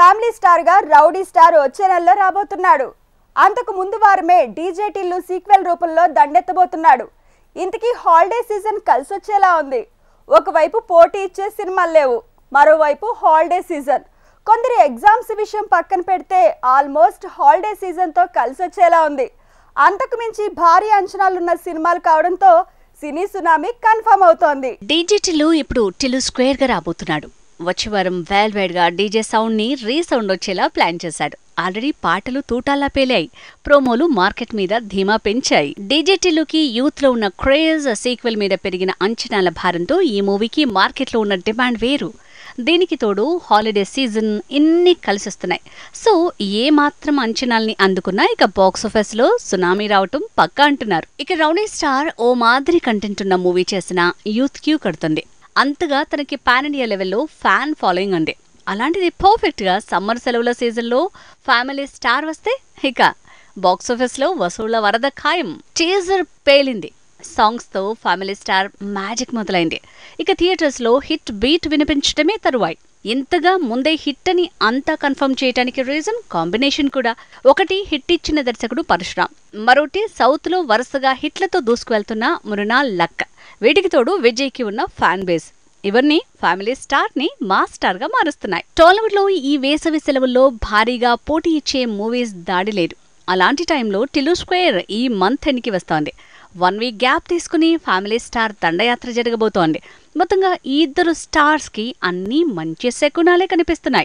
Family star గా rowdy star వచ్చే నెలలో రాబోతున్నాడు. అంతకు ముందు వారమే డీజే టిల్లు సీక్వెల్ రూపంలో దండెత్తబోతున్నాడు. ఇంతకీ హాలిడే సీజన్ కలిసొచ్చేలా ఉంది. ఒకవైపు పోటీ ఇచ్చే సినిమాలు లేవు, మరోవైపు హాలిడే సీజన్. కొందరి ఎగ్జామ్స్ విషయం పక్కన పెడితే ఆల్మోస్ట్ హాలిడే సీజన్తో కలిసొచ్చేలా ఉంది. అంతకు మించి భారీ అంచనాలున్న సినిమాలు కావడంతో సినీ సునామీ కన్ఫర్మ్ అవుతోంది. డీజే టిల్లు ఇప్పుడు టిల్లు స్క్వేర్ గా రాబోతున్నాడు. వచ్చే వారం వేల్ గా డీజే సౌండ్ ని రీసౌండ్ వచ్చేలా ప్లాన్ చేశాడు. ఆల్రెడీ పాటలు తూటాల్లా పేలాయి. ప్రోమోలు మార్కెట్ మీద ధీమా పెంచాయి. డీజే టిల్లుకి యూత్ లో ఉన్న క్రేజ్, సీక్వెల్ మీద పెరిగిన అంచనాల భారంతో ఈ మూవీకి మార్కెట్ లో ఉన్న డిమాండ్ వేరు. దీనికి తోడు హాలిడే సీజన్ ఇన్ని కలిసొస్తున్నాయి. సో ఏ మాత్రం అంచనాల్ని అందుకున్నా ఇక బాక్సాఫీస్ లో సునామీ రావటం పక్కా అంటున్నారు. ఇక రౌడీ స్టార్ ఓ మాదిరి కంటెంట్ ఉన్న మూవీ చేసిన యూత్ క్యూ కడుతుంది. అంతగా తనకి పాన్ ఇండియా లెవెల్లో ఫ్యాన్ ఫాలోయింగ్ ఉంది. అలాంటిది పర్ఫెక్ట్ గా సమ్మర్ సెలవుల సీజన్లో ఫ్యామిలీ స్టార్ వస్తే ఇక బాక్సాఫీస్ లో వసూళ్ల వరద ఖాయం. టీజర్ పేలింది. సాంగ్స్ తో ఫ్యామిలీ స్టార్ మ్యాజిక్ మొదలైంది. ఇక థియేటర్స్ లో హిట్ బీట్ వినిపించడమే తరువాయి. ఇంతగా ముందే హిట్ అని అంతా కన్ఫర్మ్ చేయడానికి రీజన్ కాంబినేషన్ కూడా. ఒకటి హిట్ ఇచ్చిన దర్శకుడు పరశురామ్, మరోటి సౌత్ లో వరుసగా హిట్లతో దూసుకువెళ్తున్న మృణాల్ లక్. వీటికి తోడు విజయ్ కి ఉన్న ఫ్యాన్ బేస్. ఇవన్నీ ఫ్యామిలీ స్టార్ ని మాస్ స్టార్ గా మారుస్తున్నాయి. టాలీవుడ్ లో ఈ వేసవి సెలవుల్లో భారీగా పోటీ ఇచ్చే మూవీస్ దాడి లేదు. అలాంటి టైంలో టిల్లు స్క్వేర్ ఈ మంత్ ఎండ్ కి వస్తోంది. 1 వీక్ గ్యాప్ తీసుకుని ఫ్యామిలీ స్టార్ దండయాత్ర జరగబోతోంది. మొత్తంగా ఈ ఇద్దరు స్టార్స్ కి అన్ని మంచి శకునాలే కనిపిస్తున్నాయి.